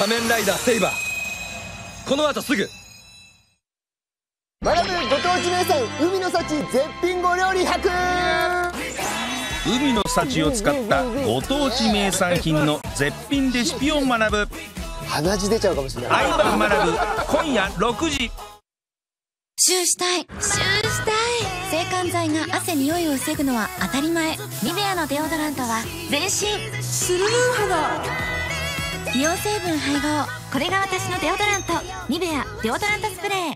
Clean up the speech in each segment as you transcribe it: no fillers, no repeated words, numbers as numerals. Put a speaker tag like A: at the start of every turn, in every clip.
A: 仮面ライダーセイバー、この後すぐ。
B: 学ぶご当地名産海の幸絶品ご料理100。
C: 海の幸を使ったご当地名産品の絶品レシピを学ぶ。
B: 鼻血出ちゃうかもしれない。
C: 愛は学ぶ、今夜6時。
D: シューしたい、シューしたい。制汗剤が汗匂いを防ぐのは当たり前。ニベアのデオドラントは全身スルルン肌、硫黄成分配合。これが私のデオドラント、ニベアデオドラントスプレー。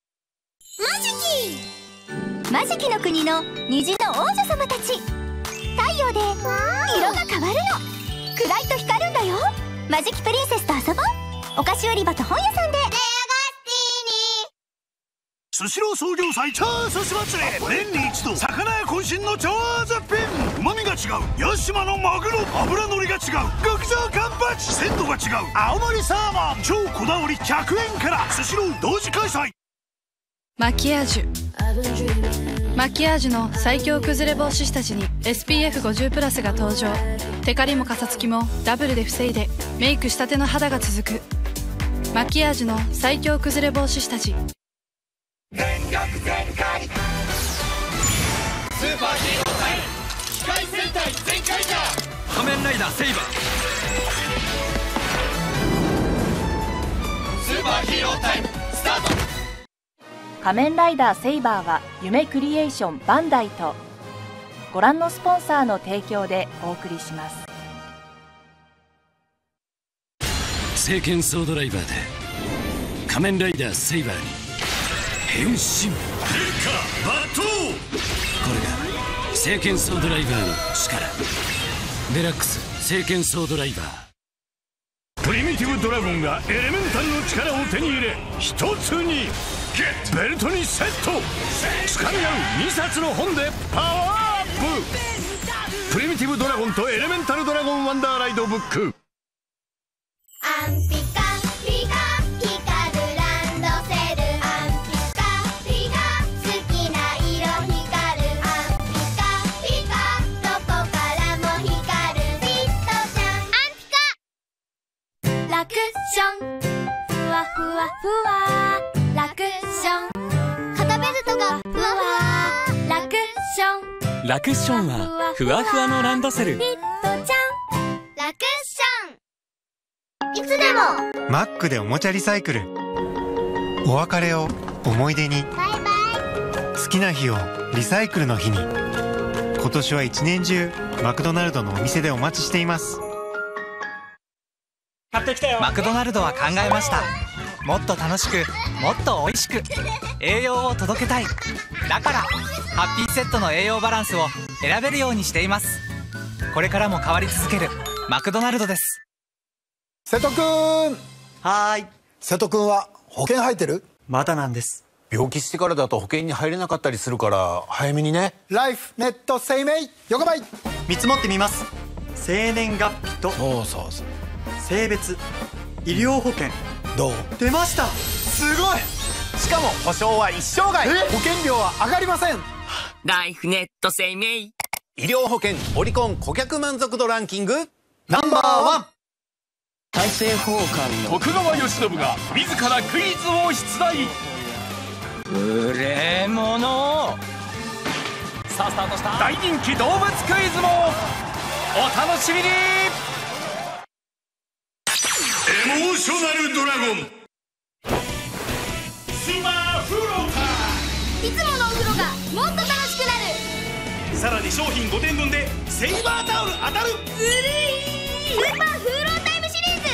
D: マジキの国の虹の王女様たち。太陽で色が変わるの。暗いと光るんだよ。マジキプリンセスと遊ぼう。お菓子売り場と本屋さんで。
E: スシロー創業祭超寿司祭り、年に一度魚屋渾身の超絶品。旨味が違う屋島のマグロ、脂乗りが違う極上カンパチ、鮮度が違う青森サーモン。超こだわり100円からスシロー同時開催。
F: マキアージュ。マキアージュの最強崩れ防止下地に SPF50+ が登場。テカリもカサつきもダブルで防いでメイクしたての肌が続く。マキアージュの最強崩れ防止下地。
A: 全力全開、スーパーヒーロータイム、機械戦隊全開じゃ。仮面ライダーセイバー、スーパーヒーロータイムスタート。
G: 仮面ライダーセイバーは夢クリエーションバンダイとご覧のスポンサーの提供でお送りします。
H: 聖剣ソードライバーで仮面ライダーセイバーに変身。デカバトー、これが聖剣ソードライバーの力。デラックス聖剣ソードライバー。プリミティブドラゴンがエレメンタルの力を手に入れ一つにベルトにセット。掴み合う2冊の本でパワーアップ。プリミティブドラゴンとエレメンタルドラゴンワンダーライドブック。
I: アンピカピカ光るランドセル。アンピカピカ好きな色光る。アンピカピカどこからも光る。ビットちゃんアンピカ。ラクションふわふわふわ。ラクション肩ベルトがふわふわ。ラクション、
J: ラクションはふわふわのランドセル。
I: ビットちゃんラクション、いつでも
K: マックでおもちゃリサイクル。お別れを思い出に。
I: バイバイ。
K: 好きな日をリサイクルの日に。今年は一年中マクドナルドのお店でお待ちしています。
L: 買ってきたよ。マクドナルドは考えました。もっと楽しく、もっと美味しく、栄養を届けたい。だからハッピーセットの栄養バランスを選べるようにしています。これからも変わり続けるマクドナルドです。
M: 瀬戸くん。はーい。瀬戸くんは保険入ってる？まだなんです。
N: 病気してからだと保険に入れなかったりするから早めにね。
M: ライフネット生命横ばい。見積もってみます。生年月日と性別、医療保険。どう？出ました。すごい。
N: しかも保証は一生涯。
M: 保険料は上がりません。
O: ライフネット生命
N: 医療保険オリコン顧客満足度ランキング
M: ナンバーワン。
P: 大政奉還の
H: 徳川慶喜が自らクイズを出題。
L: 無礼者。さあスタートした。
H: 大人気動物クイズもお楽しみに。
E: エモーショナルドラゴンスーパーフロータ
I: いつものお風呂がもっと楽しくなる。
E: ー。さらに商品5点分でセイバータオル当たる。
I: ずるい。スーパーフーロータイムシリーズ。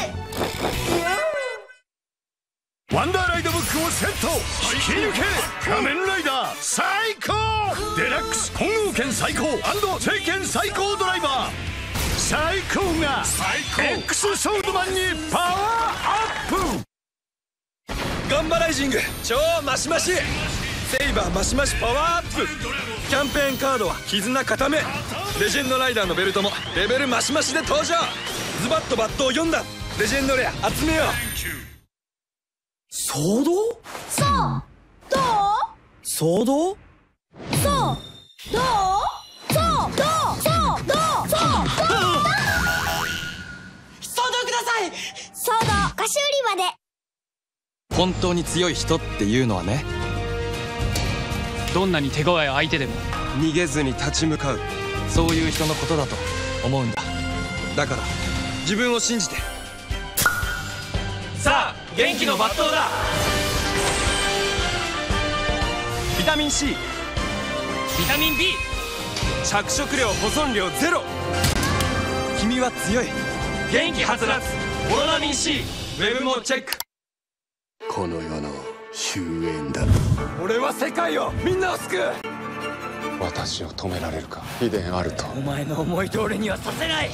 H: ワンダーライドブックをセット。引き抜け仮面ライダー最高。デラックス混合券最高&聖剣最高ドライバー最高が X ソードマンにパワーアップ。
A: ガンバライジング超マシマシ、セイバーマシマシパワーアップ。キャンペーンカードは絆固め。レジェンドライダーのベルトもレベルマシマシで登場。ズバッとバットを4段レジェンドレア集めよう。
P: ソード？
I: そうどう？
P: ソード？
I: そうどう？そうどう？そうどう？そうどう？
P: ソードください。ソ
I: 騒動菓子売り場で。
A: 本当に強い人っていうのはね、
Q: どんなに手強い相手でも
A: 逃げずに立ち向かう、そういう人のことだと思うんだ。だから自分を信じて。
H: さあ元気の抜刀だ。
A: ビタミン C、
H: ビタミン B、
A: 着色料保存料ゼロ。君は強い。
H: 元気はつらつオロナミン C。
A: ウェブもチェック。
R: この世の終焉だ。
A: 俺は世界を、みんなを救う。
R: 私を止められるか、秘伝あると。
P: お前の思い通りにはさせない。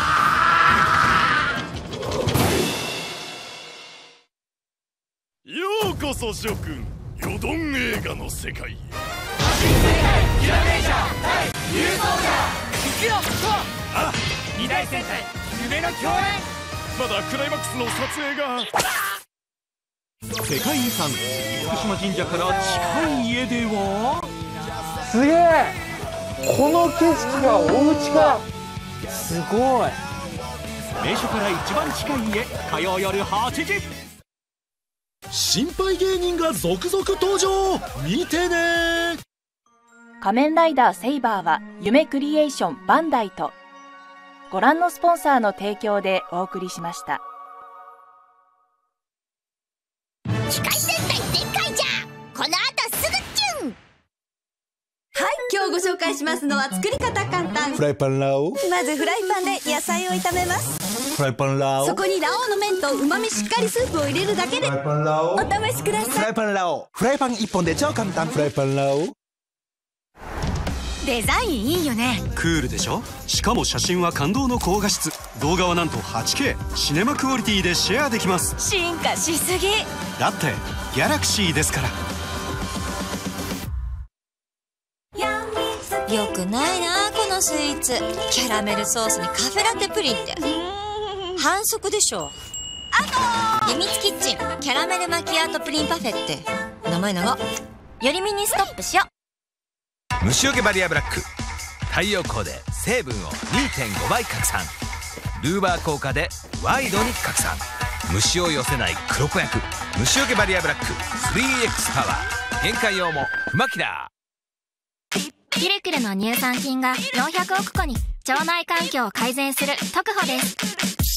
E: ようこそ諸君、よどん映画の世界へ。
H: キラメイジャー対ニューソージャー。いくよ、
E: あ、
H: 二大戦隊夢の共演。
E: まだクライマックスの撮影が。
C: 世界遺産厳島神社から近い家では、
B: すげえ、この景色がお家か。すごい。
C: 名所から一番近い家、火曜夜8時。
E: 心配芸人が続々登場、見てね。
G: 仮面ライダーセイバーは夢クリエーションバンダイとご覧のスポンサーの提供でお送りしました。
I: 機械戦隊全開じゃ。この後すぐっちゅん。
S: はい、今日ご紹介しますのは作り方簡単
E: フライパンラオウ。
S: まずフライパンで野菜を炒めます。
E: フライパンラオウ。
S: そこにラオウの麺とうまみしっかりスープを入れるだけで。
E: フライパンラオウ。
S: お試しくだ
E: フ
S: さい。
E: ライパンラオウ。フライパン1本で超簡単。フライパンラオウ。
S: デザインいいよね。
E: クールでしょ。しかも写真は感動の高画質、動画はなんと 8K シネマクオリティでシェアできます。
S: 進化しすぎ。
E: だってギャラクシーですから。
S: よくないなこのスイーツ。キャラメルソースにカフェラテプリンって反則でしょ。あとやみつキッチンキャラメルマキアートプリンパフェって名前長。よりミニストップしよう。
C: 虫除けバリアブラック、太陽光で成分を 2.5 倍拡散、ルーバー効果でワイドに拡散、虫を寄せない黒子役、虫除けバリアブラック 3X パワー、限界用もフマキラ
D: ピルクルの乳酸菌が400億個に腸内環境を改善する特保です。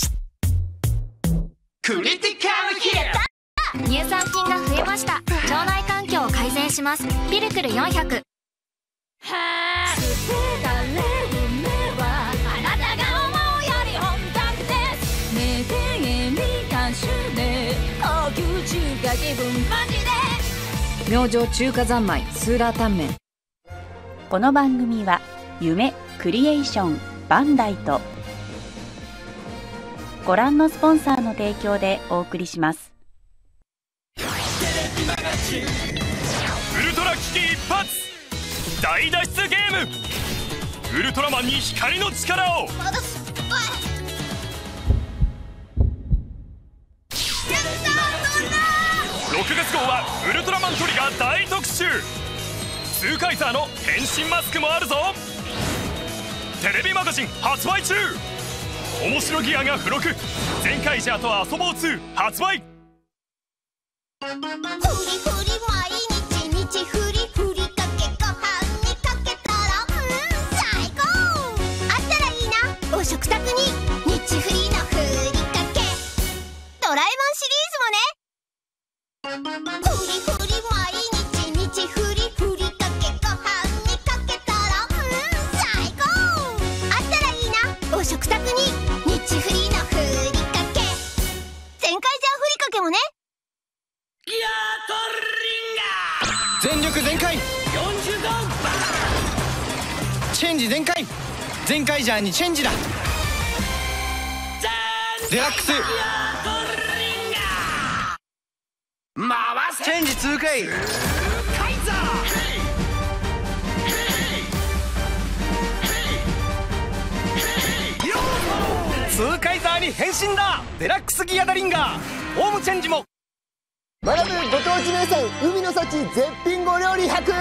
H: クリティカルヒット。
D: 乳酸菌が増えました。腸内環境を改善します。ピルクル400。捨てられる夢はあなたが思うより本当です。名店みかんしゅで高級中華気分マジで。
S: 明星中華三昧スーラータンメン。
G: この番組は夢クリエーションバンダイとご覧のスポンサーの提供でお送りします。
E: ウルトラ危機一発大脱出ゲーム。ウルトラマンに光の力を。
I: まだすっぱい。
E: 6月号はウルトラマントリガー大特集。ツーカイザーの変身マスクもあるぞ。テレビマガジン発売中。面白ギアが付録。全カイジャーと遊ぼう2発売。
I: フリフリ毎日日フリふりかけご飯にかけたら最高。あったらいいなお食卓に日フリのふりかけ。ドラえもんシリーズもね。フリフリ毎日日フリふりかけご飯にかけたら最高。あったらいいなお食卓に日フリのふりかけ。全開ジャーふりかけもね。
P: 全力全開チェンジ全開。全開ジャーにチェンジだ。デラックスチェンジ2回。2カイザーに変身だ。デラックスギアダリンガーホームチェンジも。
B: 学ぶご当地名産海の幸絶品ご料理100。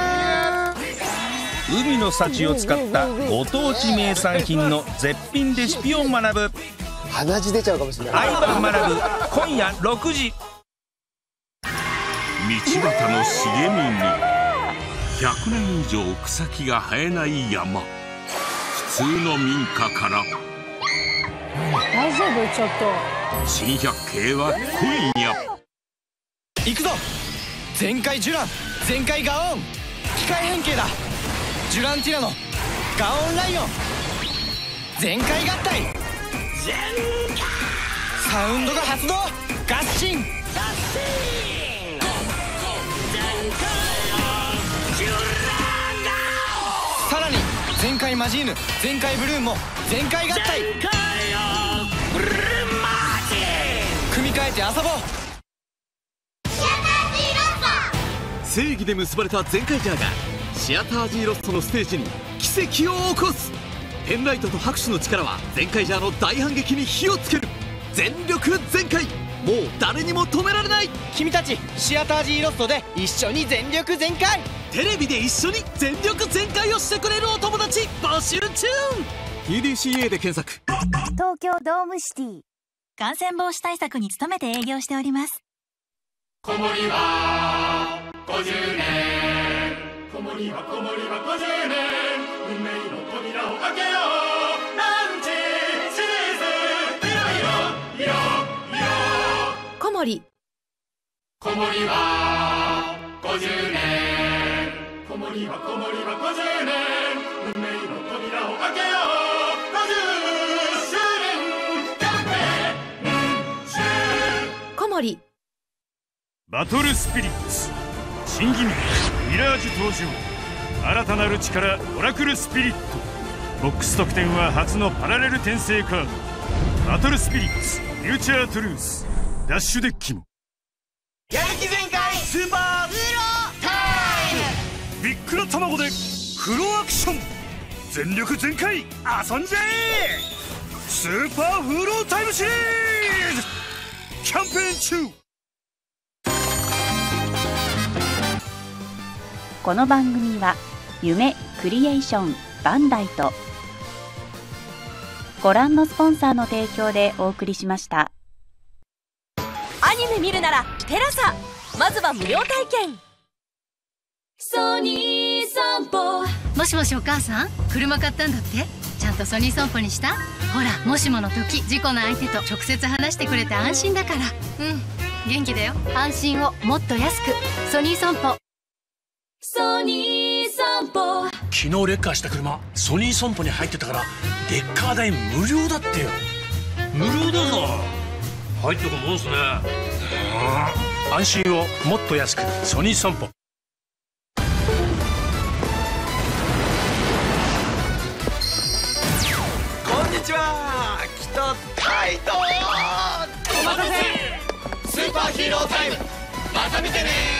C: 海の幸を使ったご当地名産品の絶品レシピを学ぶ
B: 鼻血出ちゃうかもしれない。
P: 相葉学ぶ今夜6時。
T: 道端の茂みに100年以上草木が生えない山。普通の民家から
U: 大丈夫？ちょっと
T: 珍百景は今夜。
P: 行くぞ。全開ジュラン、全開ガオン、機械変形だ。ジュランティラノ、ガオンライオン、全開合体、サウンドが発動、合心、さらに全開マジーヌ、全開ブルーンも全開合体。組み替えて遊ぼう。
V: 正義で結ばれた全開ジャーがシアター G ロストのステージに奇跡を起こす。ペンライトと拍手の力は全開ジャーの大反撃に火をつける。全力全開、もう誰にも止められない。
P: 君たちシアター G ロストで一緒に全力全開。
V: テレビで一緒に全力全開をしてくれるお友達募集中。 TDCA で検索。
W: 東京ドームシティ。感染防止対策に努めて営業しております。
X: 子守は50年、子守は50年、運命の扉を開けよう。ランチシリーズ、いろいろいろいろ。
W: 子守。
X: 子守は50年、子守は50年、運命の扉を開けよう。50周年キャンペーン中。
W: 子守。
E: バトルスピリッツ新ギミックミラージュ登場。新たなる力オラクルスピリット。ボックス特典は初のパラレル転生カード。バトルスピリッツフューチャートゥルースダッシュデッキも。
P: やる気全開スーパーフロータイム。
E: ビックラ卵でフロアクション。全力全開遊んじゃえ。スーパーフロータイムシリーズキャンペーン中。
G: この番組は夢クリエーションバンダイとご覧のスポンサーの提供でお送りしました。
W: アニメ見るならテラサ、まずは無料体験。
D: ソニー損保。もしもしお母さん、車買ったんだって？ちゃんとソニー損保にした？ほら、もしもの時事故の相手と直接話してくれて安心だから。元気だよ。安心をもっと安く。ソニー損保。ソニー損保。
H: 昨日レッカーした車ソニー損保に入ってたからレッカー代無料だってよ。無料だぞ。入ってくもんすね。安心をもっと安く。ソニー損保。
P: こんにちは、北海道。
X: お待たせ、スーパーヒーロータイム、また見てね。